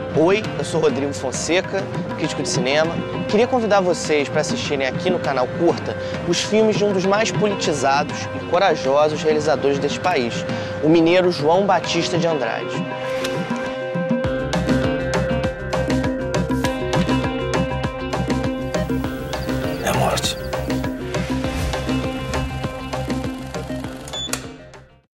Oi, eu sou Rodrigo Fonseca, crítico de cinema. Queria convidar vocês para assistirem aqui no canal Curta os filmes de um dos mais politizados e corajosos realizadores deste país, o mineiro João Batista de Andrade.